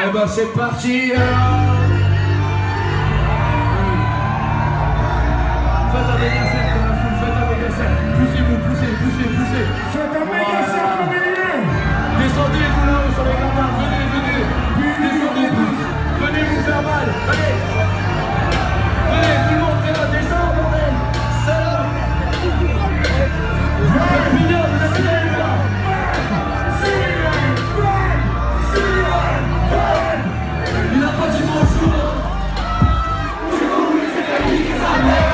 Eh ben c'est parti. Faites un méga cercle dans la foule, faites un méga cercle. Poussez-vous, poussez. Faites un méga cercle au milieu. Descendez vous là-haut sur les gradins, venez. Descendez tous, venez vous faire mal. Allez, tout le monde, c'est là, descends, bordel. Salope. Vous êtes mineurs, vous êtes mineurs là. Il a pas dit bonjour. Tu vas vous laisser faire niquer sa mère.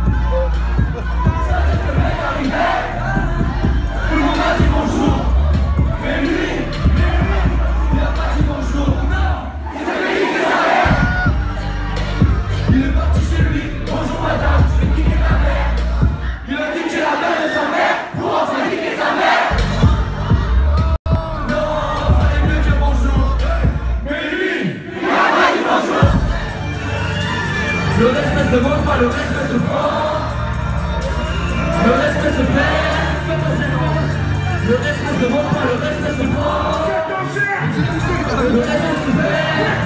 Tout le monde a dit bonjour. Mais lui, il a pas dit bonjour. Non, il s'est fait niquer sa mère. Il est parti chez lui. Bonjour madame, je vais niquer ta mère. Il a niqué la mère de sa mère pour enfin niquer sa mère. Le respect se vole pas, le respect se prend. Le respect se perd, faites un silence. Le respect se vole pas, le respect se prend. Le respect se perd.